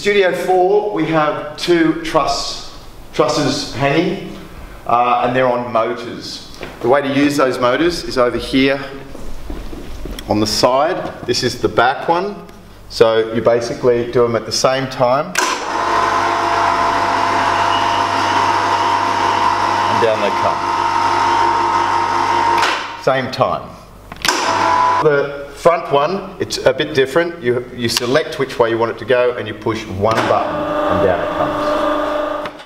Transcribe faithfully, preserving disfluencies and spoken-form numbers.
Studio four, we have two truss, trusses hanging, uh, and they're on motors. The way to use those motors is over here on the side. This is the back one, so you basically do them at the same time, and down they come. Same time. The front one, it's a bit different. You, you select which way you want it to go and you push one button and down it comes.